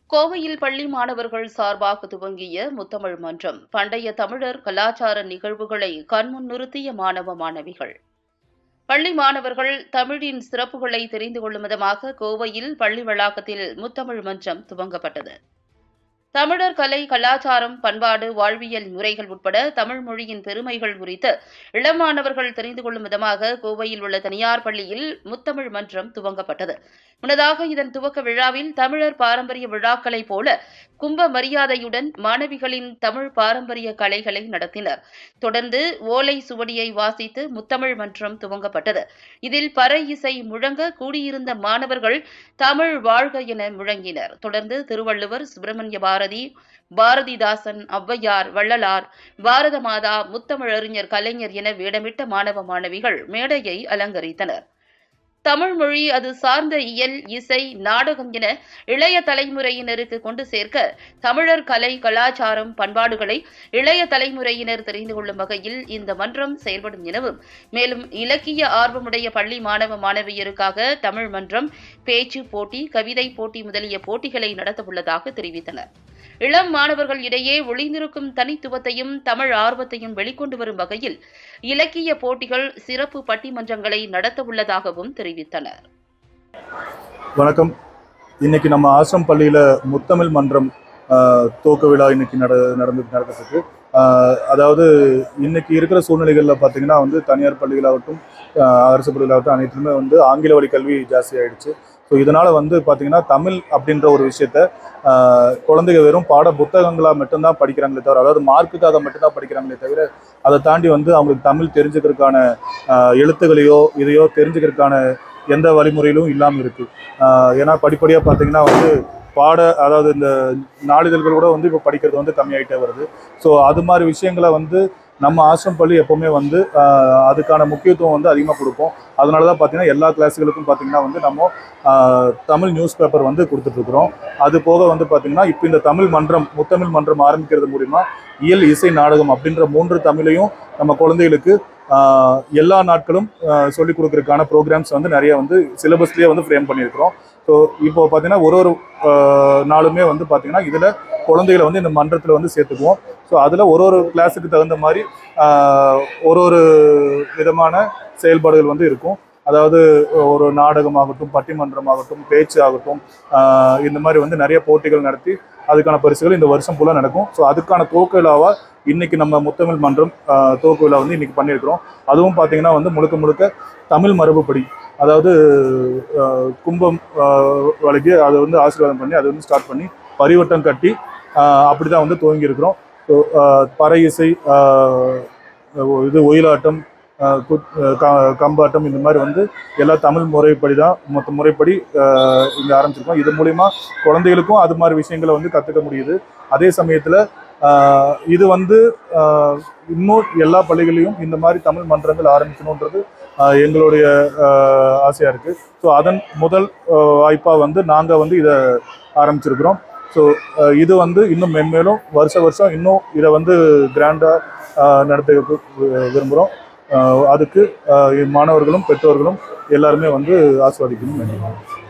கோவையில் பள்ளி மாணவர்கள் சார்பாக துவங்கிய முத்தமிழ் மன்றம் பண்டைய தமிழர் கலாச்சார நிகழ்வுகளை கண்முன் நிறுத்திய மாணவ மாணவிகள். பள்ளி மாணவர்கள் தமிழின் சிறப்புகளை தெரிந்து கொள்ளும் விதமாக கோவையில் பள்ளி வளாகத்தில் முத்தமிழ் மன்றம் துவங்கப்பட்டது. தமிழர் கலை, கலாச்சாரம், பண்பாடு, வாழ்வியல் முறைகள் உட்பட தமிழ் மொழியின் பெருமைகள் குறித்து இளம் மாணவர்கள் தெரிந்து கொள்ளும் விதமாக கோவையில் உள்ள தனியார் பள்ளியில் முத்தமிழ் மன்றம் துவங்கப்பட்டது. முன்னதாக இதன் துவக்க விழாவில் தமிழர் பாரம்பரிய விழாக்களைப் போல கும்ப மரியாதையுடன் மாணவிகளின் தமிழ் பாரம்பரிய கலைகளை நடத்தினர். தொடர்ந்து ஓலை சுவடியை வாசித்து முத்தமிழ் மன்றம் துவங்கப்பட்டது. இதில் பறை இசை முழங்க கூடியிருந்த மாணவர்கள் தமிழ் வாழ்க என முழங்கினர். தொடர்ந்து திருவள்ளுவர், சுப்பிரமணிய பாரதி, பாரதிதாசன், ஔவையார், வள்ளலார், பாரத மாதா, முத்தமிழறிஞர், கலைஞர் என வேடமிட்ட மாணவ மாணவிகள் மேடையை அலங்கரித்தனர். தமிழ் மொழி, அது சார்ந்த இயல், இசை, நாடகம் என இளைய தலைமுறையினருக்கு கொண்டு சேர்க்க தமிழர் கலை, கலாச்சாரம், பண்பாடுகளை இளைய தலைமுறையினர் தெரிந்து கொள்ளும் வகையில் இந்த மன்றம் செயல்படும் எனவும், மேலும் இலக்கிய ஆர்வமுடைய பள்ளி மாணவ மாணவியருக்காக தமிழ் மன்றம் பேச்சு போட்டி, கவிதை போட்டி முதலிய போட்டிகளை நடத்தவுள்ளதாக தெரிவித்தனர். இளம் மாணவர்கள் இடையே ஒளிந்திருக்கும் தனித்துவத்தையும் தமிழ் ஆர்வத்தையும் வெளிக்கொண்டு வரும் வகையில் இலக்கிய போட்டிகள், சிறப்பு பட்டிமன்றங்களை நடத்தவுள்ளதாகவும் தெரிவித்தனர். வணக்கம். இன்னைக்கு நம்ம ஆசிரம் பள்ளியில் முத்தமிழ் மன்றம் துவக்க விழா இன்னைக்கு நடந்துட்டு அதாவது இன்னைக்கு இருக்கிற சூழ்நிலைகளில் பார்த்தீங்கன்னா தனியார் பள்ளிகளாகட்டும், அரசு பள்ளிகளாகட்டும் அனைத்துமே ஆங்கில வழி கல்வி ஜாஸ்தி ஆயிடுச்சு. ஸோ இதனால் பார்த்தீங்கன்னா தமிழ் அப்படின்ற ஒரு விஷயத்த குழந்தைங்க வெறும் பாட புத்தகங்களாக மட்டும்தான் படிக்கிறாங்களே தவிர, அதாவது மார்க்குக்காக மட்டும்தான் படிக்கிறாங்களே தவிர, அதை தாண்டி அவங்களுக்கு தமிழ் தெரிஞ்சுக்கிறதுக்கான எழுத்துக்களையோ இதையோ தெரிஞ்சுக்கிறதுக்கான எந்த வழிமுறையிலும் இல்லாமல் இருக்குது. ஏன்னா படிப்படியாக பார்த்தீங்கன்னா அதாவது இந்த நாளிதழ்கள் கூட இப்போ படிக்கிறது கம்மியாயிட்டே வருது. ஸோ அது மாதிரி விஷயங்களை நம்ம ஆசிரம் பள்ளி எப்போவுமே அதுக்கான முக்கியத்துவம் அதிகமாக கொடுப்போம். அதனால தான் பார்த்தீங்கன்னா எல்லா கிளாஸுகளுக்கும் பார்த்தீங்கன்னா நம்ம தமிழ் நியூஸ் பேப்பர் கொடுத்துட்ருக்குறோம். அது போக பார்த்தீங்கன்னா இப்போ இந்த தமிழ் மன்றம், முத்தமிழ் மன்றம் ஆரம்பிக்கிறது மூலிமா இயல், இசை, நாடகம் அப்படின்ற 3 தமிழையும் நம்ம குழந்தைகளுக்கு எல்லா நாட்களும் சொல்லிக் கொடுக்கறதுக்கான ப்ரோக்ராம்ஸ் நிறைய சிலபஸ்லேயே ஃப்ரேம் பண்ணியிருக்கிறோம். ஸோ இப்போ பார்த்தீங்கன்னா ஒரு நாளுமே பார்த்தீங்கன்னா இதில் குழந்தைகளை இந்த மன்றத்தில் சேர்த்துக்குவோம். ஸோ அதில் ஒரு கிளாஸுக்கு தகுந்த மாதிரி ஒரு விதமான செயல்பாடுகள் இருக்கும். அதாவது ஒரு நாடகமாகட்டும், பட்டிமன்றமாகட்டும், பேச்சு ஆகட்டும், இந்த மாதிரி நிறைய போட்டிகள் நடத்தி அதுக்கான பரிசுகள் இந்த வருஷம் ஃபுல்லாக நடக்கும். ஸோ அதுக்கான துவக்க விழாவாக இன்றைக்கி நம்ம முத்தமிழ் மன்றம் துவக்க விழா இன்றைக்கி பண்ணியிருக்கிறோம். அதுவும் பார்த்திங்கன்னா முழுக்க முழுக்க தமிழ் மரபுப்படி, அதாவது கும்பம் வழங்கி அதை ஆசீர்வாதம் பண்ணி அதை ஸ்டார்ட் பண்ணி பரிவட்டம் கட்டி அப்படி தான் துவங்கியிருக்கிறோம். ஸோ பறை இசை, ஒயிலாட்டம், கம்பாட்டம், இந்த மாதிரி எல்லா தமிழ் முறைப்படி தான் முறைப்படி இங்கே ஆரம்பிச்சிருக்கோம். இது மூலிமா குழந்தைகளுக்கும் அது மாதிரி விஷயங்களை கற்றுக்க முடியுது. அதே சமயத்தில் இது இன்னும் எல்லா பள்ளிகளையும் இந்த மாதிரி தமிழ் மன்றங்கள் ஆரம்பிக்கணுன்றது எங்களுடைய ஆசையாக இருக்குது. ஸோ அதன் முதல் வாய்ப்பாக நாங்கள் இதை ஆரம்பிச்சிருக்கிறோம். ஸோ இது இன்னும் மென்மேலும் வருஷம் இன்னும் இதை கிராண்டாக நடத்த விரும்புகிறோம். அதுக்கு மாணவர்களும் பெற்றோர்களும் எல்லாருமே ஆஸ்வாதிக்கணும்.